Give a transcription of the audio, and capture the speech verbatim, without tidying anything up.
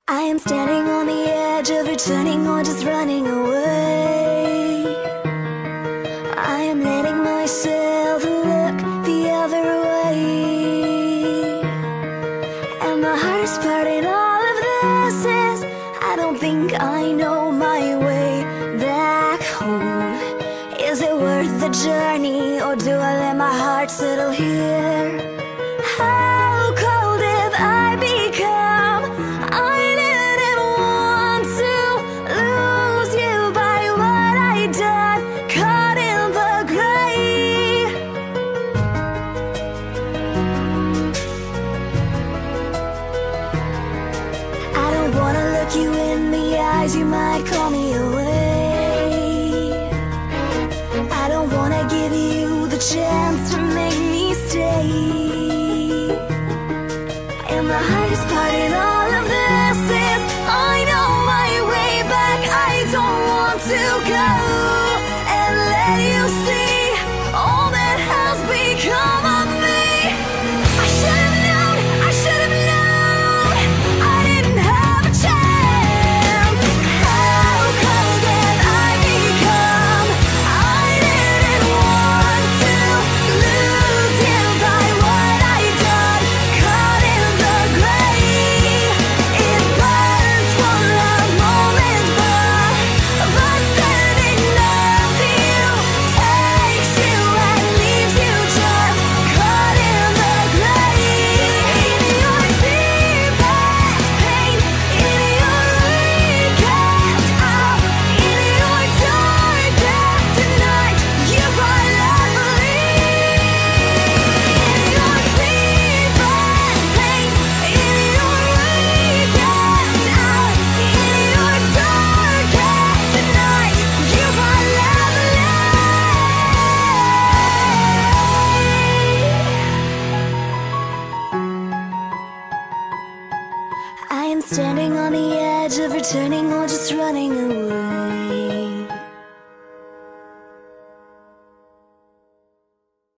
I am standing on the edge of returning or just running away. I am letting myself look the other way. And the hardest part in all of this is I don't think I know my way back home. Is it worth the journey, or do I let my heart settle here? How cold have I become? I didn't want to lose you by what I done, caught in the gray. I don't wanna look you in the eyes, you might call me away. I don't wanna give you the chance to make me stay. And the hardest part in all of this is I know my way back. I don't want to go and let you see all that has become of me. I should have known, I should have known I didn't have a chance. How cold have I become? I didn't want to lose you by what I done, caught in the gray. It burns for a moment, but but then enough you takes you and leaves you just caught in the gray. In your deepest pain, in your weakest hour, in your darkest night, you brought lovely. In your deepest pain, in your weakest hour, in your darkest night, you brought lovely. I am standing on the edge of returning or just running away.